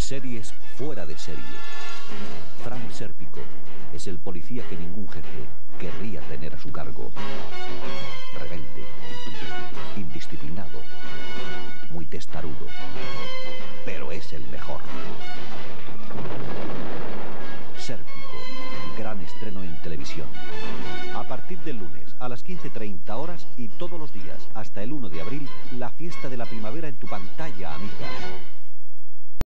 Series fuera de serie. Frank Sérpico es el policía que ningún jefe querría tener a su cargo. Rebelde, indisciplinado, muy testarudo, pero es el mejor. Sérpico, gran estreno en televisión. A partir del lunes a las 15:30 horas y todos los días hasta el 1 de abril, la fiesta de la primavera en tu pantalla amiga.